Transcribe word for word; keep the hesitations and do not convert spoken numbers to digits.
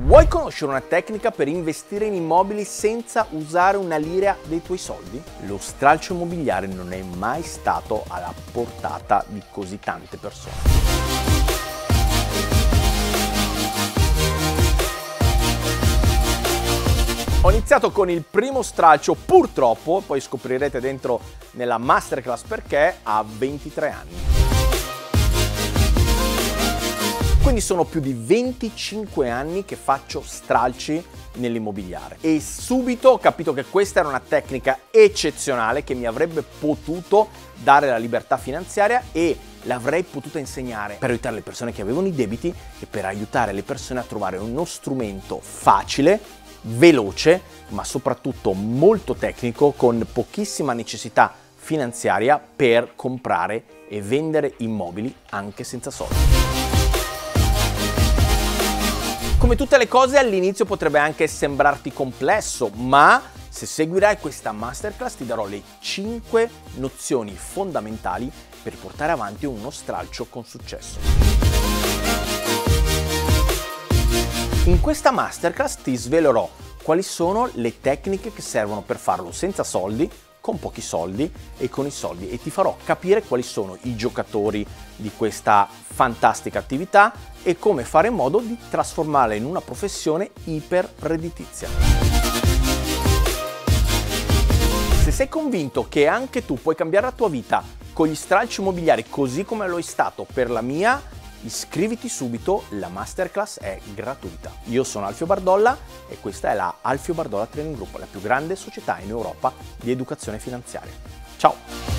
Vuoi conoscere una tecnica per investire in immobili senza usare una lira dei tuoi soldi? Lo stralcio immobiliare non è mai stato alla portata di così tante persone. Ho iniziato con il primo stralcio, purtroppo, poi scoprirete dentro nella masterclass perché, a ventitré anni. Quindi sono più di venticinque anni che faccio stralci nell'immobiliare e subito ho capito che questa era una tecnica eccezionale che mi avrebbe potuto dare la libertà finanziaria e l'avrei potuta insegnare per aiutare le persone che avevano i debiti e per aiutare le persone a trovare uno strumento facile, veloce, ma soprattutto molto tecnico, con pochissima necessità finanziaria per comprare e vendere immobili anche senza soldi. Come tutte le cose, all'inizio potrebbe anche sembrarti complesso, ma se seguirai questa masterclass ti darò le cinque nozioni fondamentali per portare avanti uno stralcio con successo. In questa masterclass ti svelerò quali sono le tecniche che servono per farlo senza soldi, con pochi soldi e con i soldi, e ti farò capire quali sono i giocatori di questa fantastica attività e come fare in modo di trasformarla in una professione iper redditizia. Se sei convinto che anche tu puoi cambiare la tua vita con gli stralci immobiliari così come lo è stato per la mia, iscriviti subito, la masterclass è gratuita. Io sono Alfio Bardolla e questa è la Alfio Bardolla Training Group, la più grande società in Europa di educazione finanziaria. Ciao!